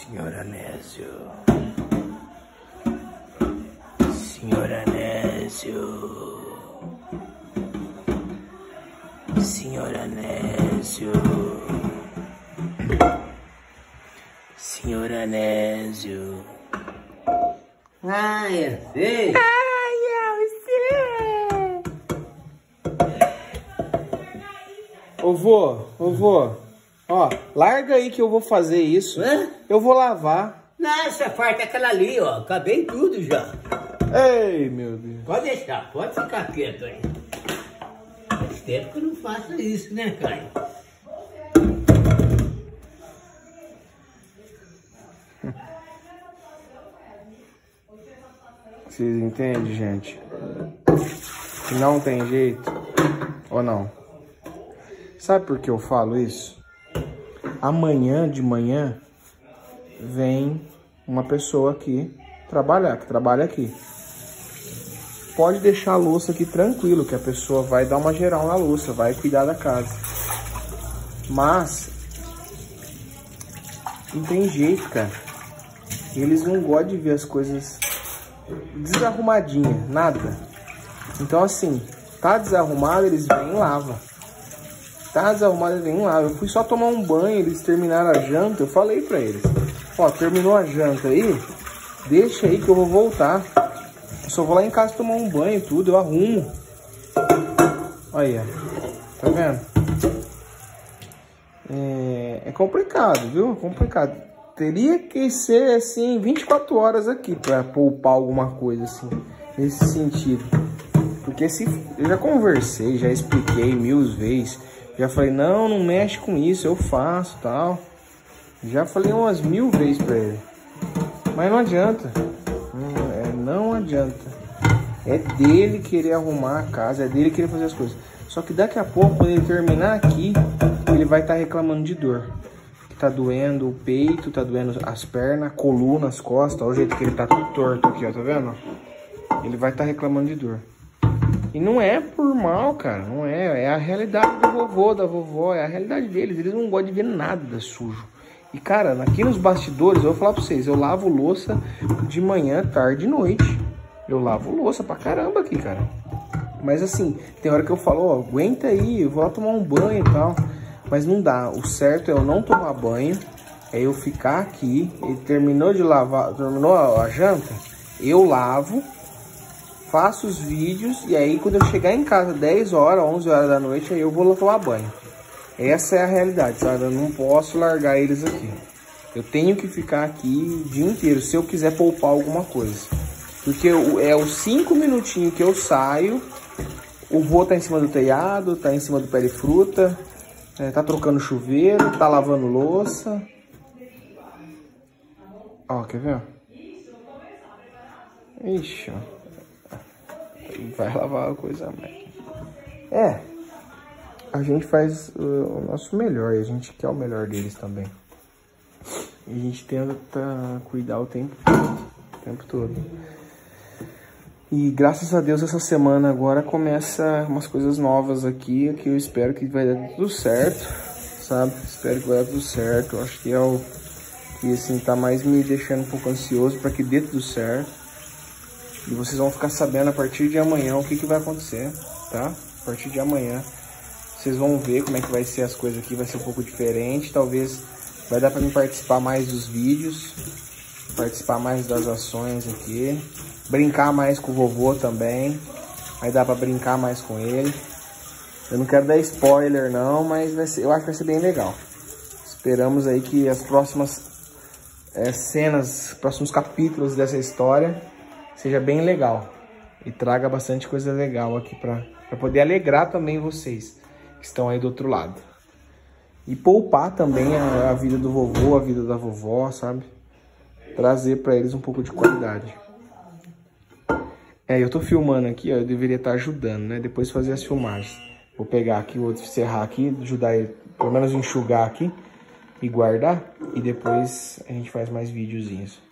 Senhor Anésio. Senhor Anésio. Senhor Anésio. Senhor Anésio. Ai, é feio. Ai, é você. Ô vô, ó, larga aí que eu vou fazer isso. Hã? Eu vou lavar. Não, essa parte é aquela ali, ó. Acabei tudo já. Ei, meu Deus. Pode deixar, pode ficar quieto aí. Faz tempo que eu não faço isso, né, Caio? Vocês entendem, gente? Que não tem jeito. Ou não? Sabe por que eu falo isso? Amanhã de manhã vem uma pessoa aqui trabalhar, que trabalha aqui. Pode deixar a louça aqui tranquilo, que a pessoa vai dar uma geral na louça, vai cuidar da casa. Mas não tem jeito, cara. Eles não gostam de ver as coisas desarrumadinhas, nada. Então assim, tá desarrumado, eles vêm e lavam. Tá desarrumado, eles vêm e lavam. Eu fui só tomar um banho, eles terminaram a janta, eu falei pra eles: ó, terminou a janta aí, deixa aí que eu vou voltar. Eu só vou lá em casa tomar um banho e tudo, eu arrumo. Olha, tá vendo? É complicado, viu? É complicado. Teria que ser assim 24 horas aqui pra poupar alguma coisa assim, nesse sentido. Porque se eu já conversei, já expliquei 1000 vezes, já falei, não mexe com isso, eu faço, tal. Já falei umas 1000 vezes pra ele. Mas não adianta. Não adianta. É dele querer arrumar a casa, é dele querer fazer as coisas. Só que daqui a pouco, quando ele terminar aqui, ele vai estar reclamando de dor. Tá doendo o peito, tá doendo as pernas, a coluna, as costas. Olha o jeito que ele tá tudo torto aqui, ó, tá vendo? Ele vai estar reclamando de dor. E não é por mal, cara, não é. É a realidade do vovô, da vovó, é a realidade deles. Eles não gostam de ver nada sujo. E, cara, aqui nos bastidores, eu vou falar pra vocês, eu lavo louça de manhã, tarde e noite. Eu lavo louça pra caramba aqui, cara. Mas assim, tem hora que eu falo, ó, aguenta aí, eu vou lá tomar um banho e tal. Mas não dá, o certo é eu não tomar banho, é eu ficar aqui, ele terminou de lavar, terminou a janta, eu lavo, faço os vídeos, e aí quando eu chegar em casa 10 horas, 11 horas da noite, aí eu vou lá tomar banho. Essa é a realidade, sabe? Eu não posso largar eles aqui. Eu tenho que ficar aqui o dia inteiro, se eu quiser poupar alguma coisa. Porque é os 5 minutinhos que eu saio, o vô tá em cima do telhado, tá em cima do pé de fruta, tá trocando chuveiro, tá lavando louça. Ó, quer ver? Ixi, ó. Vai lavar a coisa mais. A gente faz o nosso melhor e a gente quer o melhor deles também. E a gente tenta cuidar o tempo todo. E graças a Deus essa semana agora começa umas coisas novas aqui, que eu espero que vai dar tudo certo, sabe? Espero que vai dar tudo certo. Eu acho que é o que assim tá mais me deixando um pouco ansioso para que dê tudo certo. E vocês vão ficar sabendo a partir de amanhã o que vai acontecer, tá? A partir de amanhã vocês vão ver como é que vai ser as coisas aqui, vai ser um pouco diferente. Talvez vai dar para mim participar mais dos vídeos, participar mais das ações aqui. Brincar mais com o vovô também. Aí dá pra brincar mais com ele. Eu não quero dar spoiler não, mas eu acho que vai ser bem legal. Esperamos aí que as próximas cenas, próximos capítulos dessa história seja bem legal. E traga bastante coisa legal aqui pra poder alegrar também vocês que estão aí do outro lado. E poupar também a vida do vovô, a vida da vovó, sabe? Trazer pra eles um pouco de qualidade. Eu tô filmando aqui, ó, eu deveria estar ajudando, né? Depois fazer as filmagens. Vou pegar aqui, vou encerrar aqui, ajudar ele, pelo menos enxugar aqui e guardar. E depois a gente faz mais videozinhos.